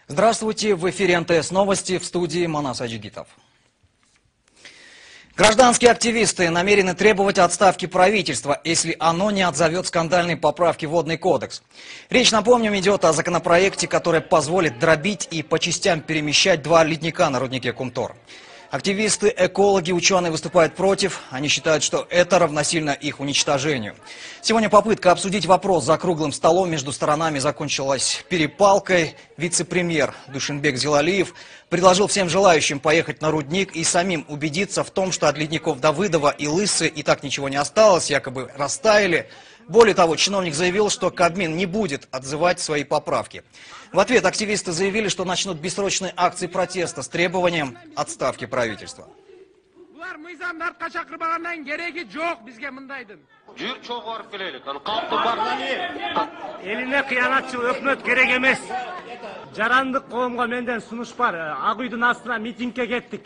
Здравствуйте, в эфире МТС Новости, в студии Манас Аджигитов. Гражданские активисты намерены требовать отставки правительства, если оно не отзовет скандальные поправки в Водный кодекс. Речь, напомним, идет о законопроекте, который позволит дробить и по частям перемещать два ледника на руднике Кумтор. Активисты, экологи, ученые выступают против. Они считают, что это равносильно их уничтожению. Сегодня попытка обсудить вопрос за круглым столом между сторонами закончилась перепалкой. Вице-премьер Душенбек Зилалиев предложил всем желающим поехать на рудник и самим убедиться в том, что от ледников Давыдова и Лысы и так ничего не осталось, якобы растаяли. Более того, чиновник заявил, что Кабмин не будет отзывать свои поправки. В ответ активисты заявили, что начнут бессрочные акции протеста с требованием отставки правительства. Элине кыянатчыл өкмөт керек эмес. Жарандык коомго менден сунуш бар. Ак үйдүн астына митингге кеттик.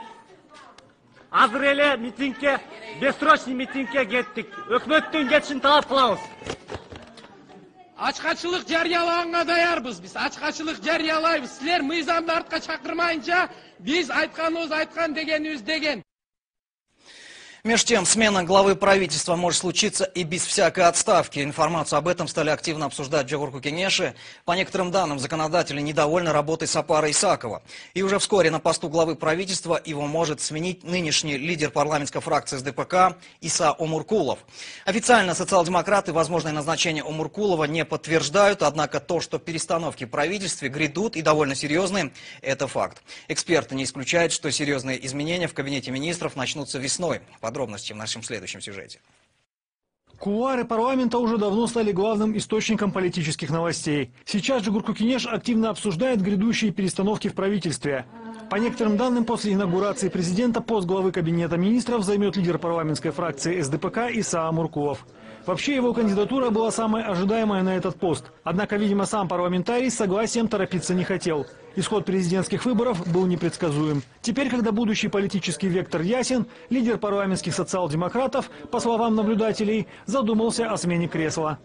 Азыр эле митингге, бессрочный митингге кеттик. Өкмөттүн кетишин талап кылабыз. Ачкачылык жарыялаганга даярбыз биз. Ачкачылык жарыялайбыз. Силер мыйзамды артка чакырмайынча биз айтканыбыз айткан, дегенибиз деген. Между тем, смена главы правительства может случиться и без всякой отставки. Информацию об этом стали активно обсуждать в Джогурку-Кенеше. По некоторым данным, законодатели недовольны работой Сапара Исакова. И уже вскоре на посту главы правительства его может сменить нынешний лидер парламентской фракции СДПК Иса Омуркулов. Официально социал-демократы возможное назначение Омуркулова не подтверждают, однако то, что перестановки в правительстве грядут и довольно серьезные, это факт. Эксперты не исключают, что серьезные изменения в кабинете министров начнутся весной. Подробности в нашем следующем сюжете. Кулуары парламента уже давно стали главным источником политических новостей. Сейчас Джогурку-Кенеш активно обсуждает грядущие перестановки в правительстве. По некоторым данным, после инаугурации президента пост главы кабинета министров займет лидер парламентской фракции СДПК Иса Омуркулов. Вообще его кандидатура была самой ожидаемой на этот пост. Однако, видимо, сам парламентарий с согласием торопиться не хотел. Исход президентских выборов был непредсказуем. Теперь, когда будущий политический вектор ясен, лидер парламентских социал-демократов, по словам наблюдателей, задумался о смене кресла.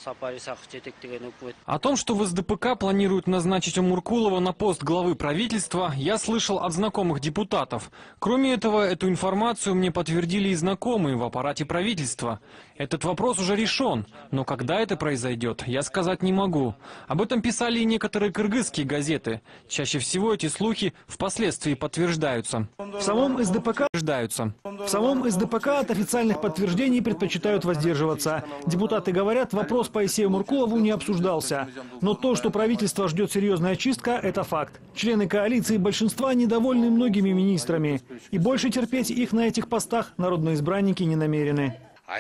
О том, что в СДПК планируют назначить Омуркулова на пост главы правительства, я слышал от знакомых депутатов. Кроме этого, эту информацию мне подтвердили и знакомые в аппарате правительства. Этот вопрос уже решен, но когда это произойдет, я сказать не могу. Об этом писали и некоторые кыргызские газеты. Чаще всего эти слухи впоследствии подтверждаются. В самом СДПК от официальных подтверждений предпочитают воздерживаться. Депутаты говорят, вопрос по Исе Омуркулову не обсуждался. Но то, что правительство ждет серьезная чистка, это факт. Члены коалиции большинства недовольны многими министрами. И больше терпеть их на этих постах народные избранники не намерены.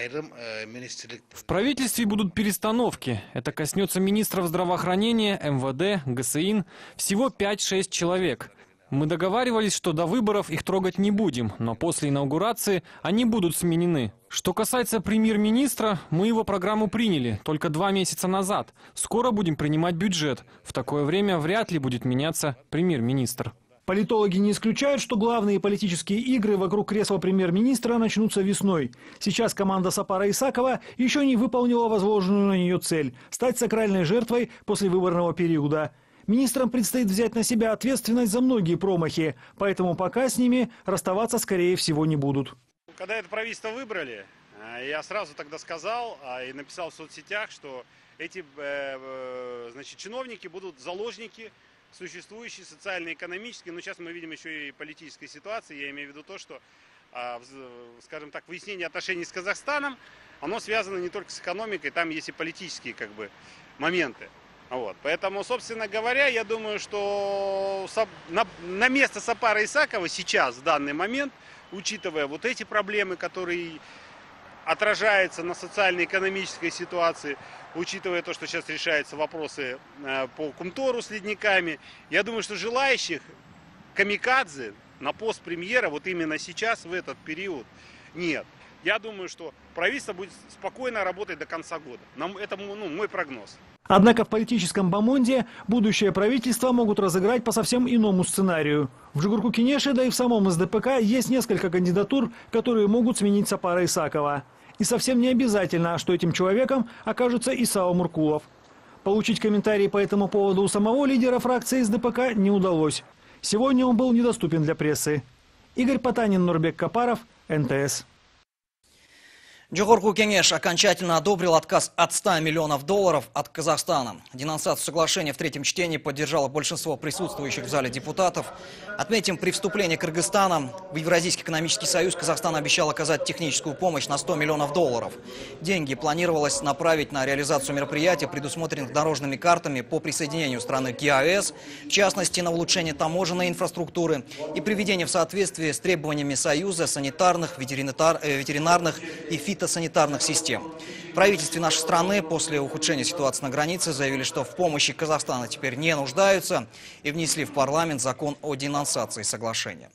В правительстве будут перестановки. Это коснется министров здравоохранения, МВД, ГСИН. Всего 5-6 человек. Мы договаривались, что до выборов их трогать не будем, но после инаугурации они будут сменены. Что касается премьер-министра, мы его программу приняли только 2 месяца назад. Скоро будем принимать бюджет. В такое время вряд ли будет меняться премьер-министр. Политологи не исключают, что главные политические игры вокруг кресла премьер-министра начнутся весной. Сейчас команда Сапара Исакова еще не выполнила возложенную на нее цель – стать сакральной жертвой после выборного периода. Министрам предстоит взять на себя ответственность за многие промахи, поэтому пока с ними расставаться, скорее всего, не будут. Когда это правительство выбрали, я сразу тогда сказал и написал в соцсетях, что эти чиновники будут заложники существующей социально-экономической, но сейчас мы видим еще и политической ситуации. Я имею в виду то, что, скажем так, выяснение отношений с Казахстаном, оно связано не только с экономикой, там есть и политические моменты. Вот. Поэтому, собственно говоря, я думаю, что на место Сапара Исакова сейчас, в данный момент, учитывая вот эти проблемы, которые отражаются на социально-экономической ситуации, учитывая то, что сейчас решаются вопросы по Кумтору с ледниками, я думаю, что желающих камикадзе на пост премьера вот именно сейчас, в этот период, нет. Я думаю, что правительство будет спокойно работать до конца года. Это мой прогноз. Однако в политическом бомонде будущее правительство могут разыграть по совсем иному сценарию. В Джогурку-Кенеше, да и в самом СДПК есть несколько кандидатур, которые могут сменить Сапара Исакова. И совсем не обязательно, что этим человеком окажется Иса Омуркулов. Получить комментарии по этому поводу у самого лидера фракции СДПК не удалось. Сегодня он был недоступен для прессы. Игорь Потанин, Нурбек Капаров, НТС. Джохорку Кенеш окончательно одобрил отказ от 100 миллионов долларов от Казахстана. Денонсацию соглашения в третьем чтении поддержало большинство присутствующих в зале депутатов. Отметим, при вступлении Кыргызстана в Евразийский экономический союз Казахстан обещал оказать техническую помощь на 100 миллионов долларов. Деньги планировалось направить на реализацию мероприятий, предусмотренных дорожными картами по присоединению страны к ЕАЭС, в частности, на улучшение таможенной инфраструктуры и приведение в соответствие с требованиями Союза санитарных, ветеринарных и фитосанитарных систем. В правительстве нашей страны после ухудшения ситуации на границе заявили, что в помощи Казахстана теперь не нуждаются и внесли в парламент закон о денонсации соглашения.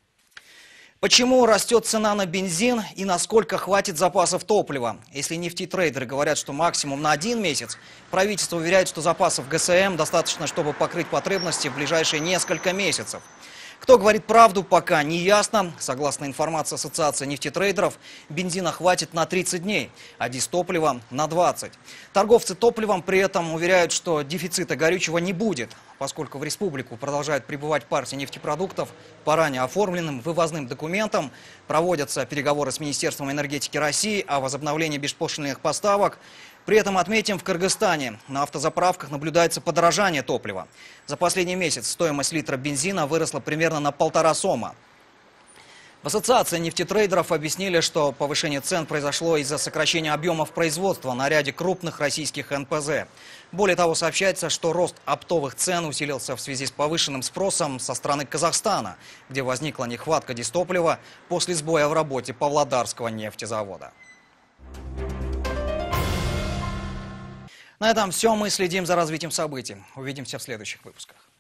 Почему растет цена на бензин и насколько хватит запасов топлива? Если нефтетрейдеры говорят, что максимум на 1 месяц, правительство уверяет, что запасов ГСМ достаточно, чтобы покрыть потребности в ближайшие несколько месяцев. Кто говорит правду, пока не ясно. Согласно информации Ассоциации нефтетрейдеров, бензина хватит на 30 дней, а дистоплива на 20. Торговцы топливом при этом уверяют, что дефицита горючего не будет, поскольку в республику продолжают прибывать партии нефтепродуктов по ранее оформленным вывозным документам. Проводятся переговоры с Министерством энергетики России о возобновлении беспошлинных поставок. При этом отметим, в Кыргызстане на автозаправках наблюдается подорожание топлива. За последний месяц стоимость литра бензина выросла примерно на 1,5 сома. В Ассоциации нефтетрейдеров объяснили, что повышение цен произошло из-за сокращения объемов производства на ряде крупных российских НПЗ. Более того, сообщается, что рост оптовых цен усилился в связи с повышенным спросом со стороны Казахстана, где возникла нехватка дистоплива после сбоя в работе Павлодарского нефтезавода. На этом все. Мы следим за развитием событий. Увидимся в следующих выпусках.